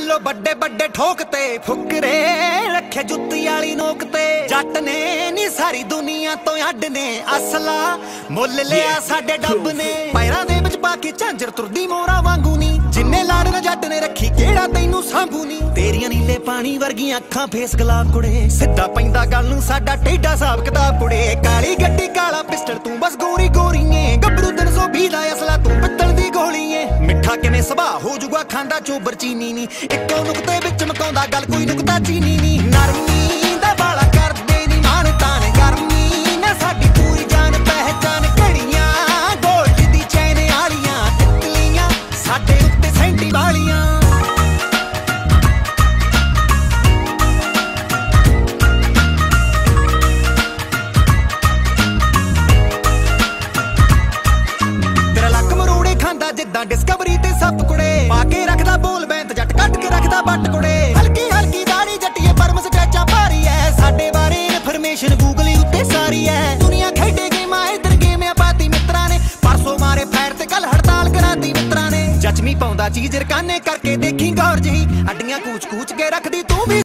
ਗੱਲੋਂ ਵੱਡੇ ਵੱਡੇ ਠੋਕਤੇ ਫੁਕਰੇ ਰੱਖੇ ਜੁੱਤੀ ਵਾਲੀ ਨੋਕ ਤੇ ਜੱਟ ਨੇ ਨੀ ਸਾਰੀ ਦੁਨੀਆ ਤੋਂ ਅੱਡ ਨੇ ਅਸਲਾ ਮੁੱਲ ਲਿਆ ਸਾਡੇ ਡੱਬ ਨੇ ਪੈਰਾਂ ਦੇ ਵਿੱਚ ਪਾ ਕੇ ਝਾਂਜਰ ਤੁਰਦੀ ਮੋਰਾ ਵਾਂਗੂ ਨੀ ਜਿੰਨੇ ਲਾੜ ਨਾ ਜੱਟ ਨੇ ਰੱਖੀ ਕਿਹੜਾ ਤੈਨੂੰ ਸਾਂਭੂ ਨੀ ਤੇਰੀਆਂ ਨੀਲੇ ਪਾਣੀ ਵਰਗੀਆਂ ਅੱਖਾਂ ਫੇਸ ਗੁਲਾਬ ਕੁੜੇ ਸਿੱਧਾ ਪੈਂਦਾ ਗੱਲ ਨੂੰ ਸਾਡਾ ਟੇਢਾ ਹਿਸਾਬ ਕਿਤਾਬ ਕੁੜੇ ਕਾਲੀ ਗੱਡੀ ਕਾਲਾ ਪਿਸਟਲ ਤੂੰ ਬਸ ਗੋਰੀ ਗੋਰੀਏ ਗੱਭਰੂ 320 ਦਾ ਅਸਲਾ ਤੂੰ ਪਿੱਤਲ ਦੀ ਗੋਲੀਏ ਮਿੱਠਾ ਕਿਵੇਂ ਸੁਭਾਅ ਹੋ ਜੂਗਾ ਖਾਂਦਾ ਚੋਬਰ ਚੀਨੀ ਨੀ ਇੱਕੋ ਨੁਕਤੇ ਵਿੱਚ ਮਕਾਉਂਦਾ ਗੱਲ ਕੋਈ ਨੁਕਤਾ ਚੀਨੀ ਨੀ ਨਰਮੀ ਦਾ ਬਾਲਾ ਕਰਦੇ ਨੀ ਮਾਨ ਤਾਨ ਗਰਮੀ ਨਾ ਸਾਡੀ ਪੂਰੀ ਜਾਨ ਪਹਿਚਾਨ ਘੜੀਆਂ ਗੋਲਡ ਦੀ ਚੈਨ ਵਾਲੀਆਂ ਤਿੱਤਲੀਆਂ ਸਾਡੇ ਉੱਤੇ ਸੈਂਟੀ ਵਾਲੀਆਂ ਜਿੱਦਾਂ ਡਿਸਕਵਰੀ ਤੇ ਸੱਪ ਕੁੜੇ ਪਾ ਕੇ ਰੱਖਦਾ ਬੋਲ ਬੈਂਤ ਜੱਟ ਕੱਟ ਕੇ ਰੱਖਦਾ ਬੱਟ ਕੁੜੇ ਹਲਕੀ ਹਲਕੀ ਦਾੜੀ ਜੱਟੀਏ ਪਰਮ ਸਟੈਚਾਂ ਭਾਰੀ ਐ ਸਾਡੇ ਬਾਰੇ ਇਨਫੋਰਮੇਸ਼ਨ ਗੂਗਲ ਉੱਤੇ ਸਾਰੀ ਐ ਦੁਨੀਆ ਖੇਡੇ ਗੇਮਾਂ ਇਧਰ ਗੇਮਾਂ ਪਾਤੀ ਮਿੱਤਰਾਂ ਨੇ ਪਰਸੋਂ ਮਾਰੇ ਫਾਇਰ ਤੇ ਕੱਲ ਹੜਤਾਲ ਕਰਾਤੀ ਮਿੱਤਰਾਂ ਨੇ ਜੱਜਮੀ ਪਾਉਂਦਾ ਚੀਜ਼ ਰਕਾਨੇ ਕਰਕੇ ਦੇਖੀ ਗੌਰ ਜਹੀ ਅੱਡੀਆਂ ਕੂਚ ਕੂਚ ਕੇ ਰੱਖਦੀ ਤੂੰ ਵੀ